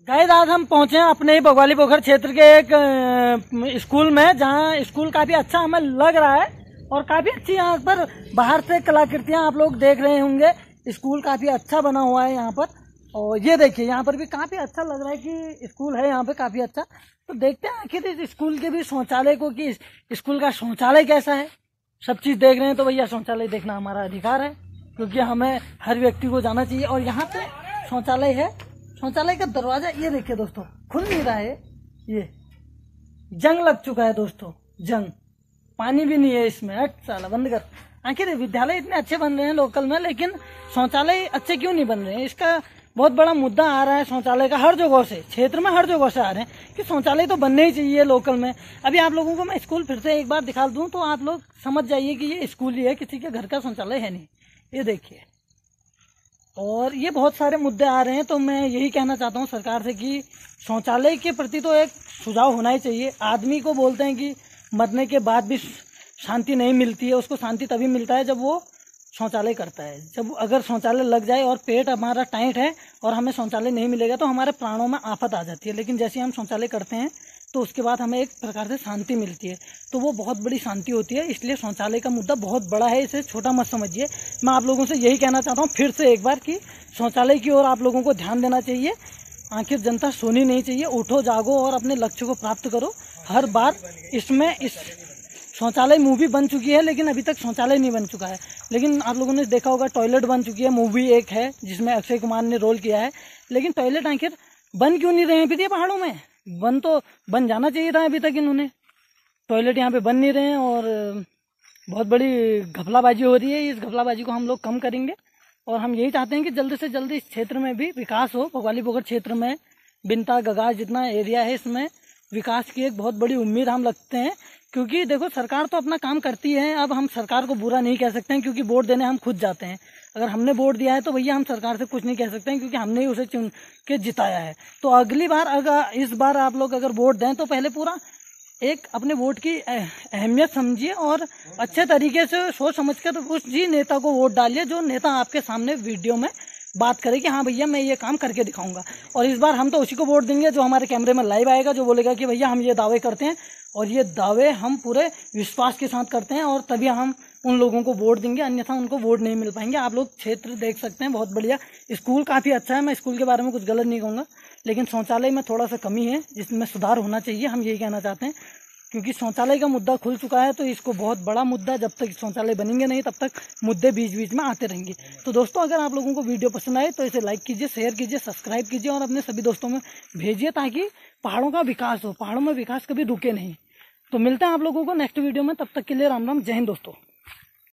Guys आज हम पहुंचे हैं अपने ही बगवाली पोखर क्षेत्र के एक स्कूल में, जहां स्कूल काफी अच्छा हमें लग रहा है और काफी अच्छी यहाँ पर बाहर से कलाकृतियां आप लोग देख रहे होंगे। स्कूल काफी अच्छा बना हुआ है यहाँ पर, और ये देखिए यहाँ पर भी काफी अच्छा लग रहा है कि स्कूल है यहाँ पे काफी अच्छा। तो देखते हैं आखिर इस स्कूल के भी शौचालय को कि स्कूल का शौचालय कैसा है। सब चीज देख रहे हैं तो भैया शौचालय देखना हमारा अधिकार है, क्योंकि हमें हर व्यक्ति को जाना चाहिए। और यहाँ पे शौचालय है, शौचालय का दरवाजा ये देखिए दोस्तों खुल नहीं रहा है, ये जंग लग चुका है दोस्तों, जंग, पानी भी नहीं है इसमें। हट साला बंद कर। आखिर विद्यालय इतने अच्छे बन रहे हैं लोकल में, लेकिन शौचालय अच्छे क्यों नहीं बन रहे हैं? इसका बहुत बड़ा मुद्दा आ रहा है शौचालय का, हर जगह से, क्षेत्र में हर जगह से आ रहे हैं कि शौचालय तो बनने ही चाहिए लोकल में। अभी आप लोगों को मैं स्कूल फिर से एक बार दिखा दूं तो आप लोग समझ जाइए कि ये स्कूल ही है, किसी के घर का शौचालय है नहीं। ये देखिए, और ये बहुत सारे मुद्दे आ रहे हैं। तो मैं यही कहना चाहता हूँ सरकार से कि शौचालय के प्रति तो एक सुझाव होना ही चाहिए। आदमी को बोलते हैं कि मरने के बाद भी शांति नहीं मिलती है, उसको शांति तभी मिलता है जब वो शौचालय करता है। जब अगर शौचालय लग जाए और पेट हमारा टाइट है और हमें शौचालय नहीं मिलेगा तो हमारे प्राणों में आफत आ जाती है। लेकिन जैसे हम शौचालय करते हैं तो उसके बाद हमें एक प्रकार से शांति मिलती है, तो वो बहुत बड़ी शांति होती है। इसलिए शौचालय का मुद्दा बहुत बड़ा है, इसे छोटा मत समझिए। मैं आप लोगों से यही कहना चाहता हूँ फिर से एक बार कि शौचालय की ओर आप लोगों को ध्यान देना चाहिए। आखिर जनता सोनी नहीं चाहिए, उठो जागो और अपने लक्ष्य को प्राप्त करो। हर बार इसमें इस शौचालय मूवी बन चुकी है लेकिन अभी तक शौचालय नहीं बन चुका है। लेकिन आप लोगों ने देखा होगा टॉयलेट बन चुकी है, मूवी एक है जिसमें अक्षय कुमार ने रोल किया है, लेकिन टॉयलेट आखिर बन क्यों नहीं रहे हैं फिर ये पहाड़ों में? बन जाना चाहिए था अभी तक। इन्होंने टॉयलेट यहाँ पे बन नहीं रहे हैं और बहुत बड़ी घपलाबाजी हो रही है। इस घपलाबाजी को हम लोग कम करेंगे और हम यही चाहते हैं कि जल्दी से जल्दी इस क्षेत्र में भी विकास हो। बगवाली पोखर क्षेत्र में बिनता गगास जितना एरिया है, इसमें विकास की एक बहुत बड़ी उम्मीद हम रखते हैं। क्योंकि देखो सरकार तो अपना काम करती है, अब हम सरकार को बुरा नहीं कह सकते हैं क्योंकि वोट देने हम खुद जाते हैं। अगर हमने वोट दिया है तो भैया हम सरकार से कुछ नहीं कह सकते हैं क्योंकि हमने ही उसे चुन के जिताया है। तो अगली बार अगर इस बार आप लोग अगर वोट दें तो पहले पूरा एक अपने वोट की अहमियत समझिए और अच्छे तरीके से सोच समझकर उस जी नेता को वोट डालिए जो नेता आपके सामने वीडियो में बात करे कि हाँ भैया मैं ये काम करके दिखाऊंगा। और इस बार हम तो उसी को वोट देंगे जो हमारे कैमरे में लाइव आएगा, जो बोलेगा कि भैया हम ये दावे करते हैं और ये दावे हम पूरे विश्वास के साथ करते हैं, और तभी हम उन लोगों को वोट देंगे, अन्यथा उनको वोट नहीं मिल पाएंगे। आप लोग क्षेत्र देख सकते हैं, बहुत बढ़िया स्कूल, काफ़ी अच्छा है। मैं स्कूल के बारे में कुछ गलत नहीं कहूँगा, लेकिन शौचालय में थोड़ा सा कमी है जिसमें सुधार होना चाहिए, हम यही कहना चाहते हैं। क्योंकि शौचालय का मुद्दा खुल चुका है तो इसको बहुत बड़ा मुद्दा, जब तक शौचालय बनेंगे नहीं तब तक मुद्दे बीच बीच में आते रहेंगे। तो दोस्तों अगर आप लोगों को वीडियो पसंद आए तो इसे लाइक कीजिए, शेयर कीजिए, सब्सक्राइब कीजिए और अपने सभी दोस्तों में भेजिए ताकि पहाड़ों का विकास हो। पहाड़ों में विकास कभी रुके नहीं। तो मिलते हैं आप लोगों को नेक्स्ट वीडियो में, तब तक के लिए राम राम, जय हिंद दोस्तों।